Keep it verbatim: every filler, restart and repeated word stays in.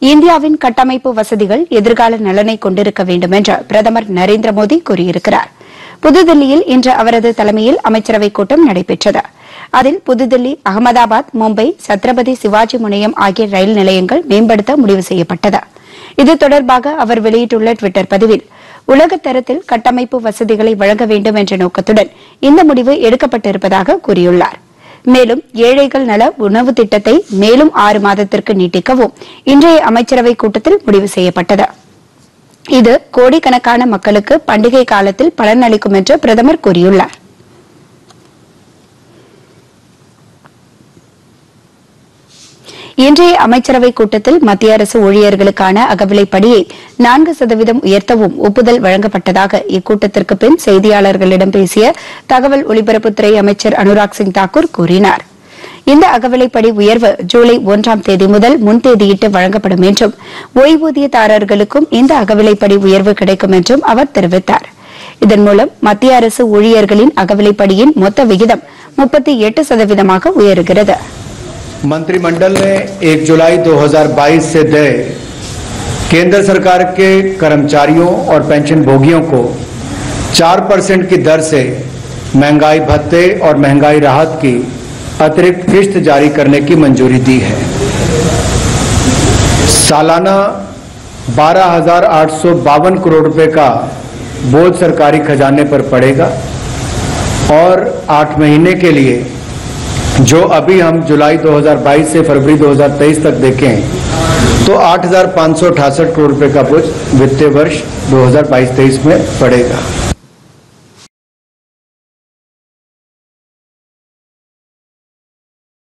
இந்தியாவின் கட்டமைப்பு வசதிகள் எதிர்கால நலனை கொண்டிருக்க வேண்டும் என்று பிரதமர் நரேந்திர மோடி கூறியிருக்கிறார். புதுதில்லியில் இன்று அவரது தலைமையில் அமைச்சரவைக் கூட்டம் நடைபெற்றது. அதில் புதுதில்லி, அகமதாபாத், மும்பை, சத்ரபதி சிவாஜி முனையம் ஆகிய ரயில் நிலையங்கள் மேம்படுத்த முடிவு செய்யப்பட்டது. இது தொடர்பாக அவர் வெளியிட்டுள்ள டுவிட்டர் பதிவில், உலகத் தரத்தில் கட்டமைப்பு வசதிகளை வழங்க வேண்டும் என்ற நோக்கத்துடன் இந்த முடிவு எடுக்கப்பட்டிருப்பதாக கூறியுள்ளார். மேலும் ஏழைகள் நல உணவு திட்டத்தை மேலும் ஆறு மாதத்திற்கு நீட்டிக்கவும் இன்றைய அமைச்சரவைக் கூட்டத்தில் முடிவு செய்யப்பட்டது. இது கோடிக்கணக்கான மக்களுக்கு பண்டிகை காலத்தில் பலனளிக்கும் என்று பிரதமர் கூறியுள்ளார். இன்றைய அமைச்சரவைக் கூட்டத்தில் மத்திய அரசு ஊழியர்களுக்கான அகவிலைப்படியை நான்கு சதவீதம் உயர்த்தவும் ஒப்புதல் வழங்கப்பட்டதாக இக்கூட்டத்திற்கு பின் செய்தியாளர்களிடம் பேசிய தகவல் ஒலிபரப்புத்துறை அமைச்சர் அனுராக் சிங் தாக்கூர் கூறினார். இந்த அகவிலைப்படி உயர்வு ஜூலை ஒன்றாம் தேதி முதல் முன்தேதியிட்டு வழங்கப்படும் என்றும் ஓய்வூதியதாரர்களுக்கும் இந்த அகவிலைப்படி உயர்வு கிடைக்கும் என்றும் அவர் தெரிவித்தார். இதன் மூலம் மத்திய அரசு ஊழியர்களின் அகவிலைப்படியின் மொத்த விகிதம் முப்பத்தி எட்டு சதவீதமாக உயருகிறது. मंत्रिमंडल ने एक जुलाई दो हज़ार बाईस से देय केंद्र सरकार के कर्मचारियों और पेंशन भोगियों को चार परसेंट की दर से महंगाई भत्ते और महंगाई राहत की अतिरिक्त किस्त जारी करने की मंजूरी दी है. सालाना बारह हजार आठ सौ बावन करोड़ रुपए का बोझ सरकारी खजाने पर पड़ेगा और आठ महीने के लिए जो अभी हम जुलाई दो हज़ार बाईस से फरवरी दो हज़ार तेईस तक देखें तो आठ हजार पाँच सौ अठासठ करोड़ रुपए का बोझ वित्तीय वर्ष दो हज़ार बाईस तेईस में पड़ेगा.